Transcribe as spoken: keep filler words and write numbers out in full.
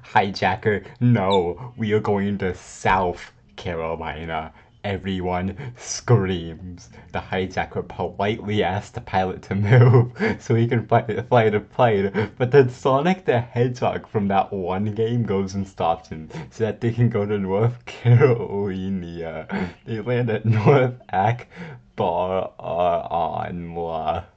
Hijacker, no, we are going to South Carolina. Everyone screams. The hijacker politely asks the pilot to move so he can fly, fly the plane, but then Sonic the Hedgehog from that one game goes and stops him so that they can go to North Carolina. They land at North Acbarronla.